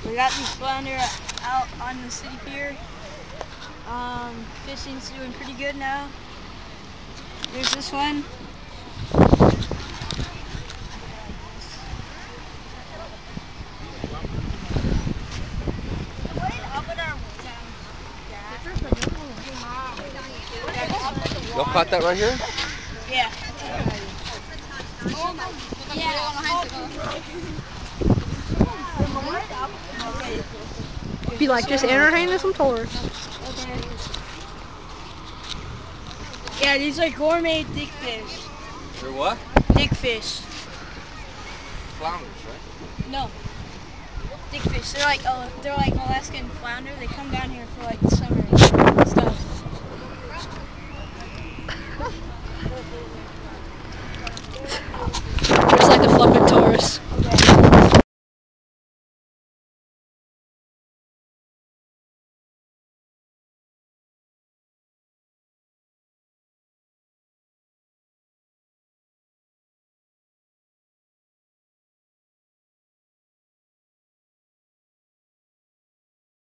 We got these flounder out on the city pier. Fishing's doing pretty good now. There's this one. Y'all caught that right here? Yeah. Be like just entertaining some tourists. Yeah, these are gourmet dick fish. They're what? Dick fish. Flounders, right? No. Dick fish. They're like Alaskan flounder. They come down here for like the summer and stuff.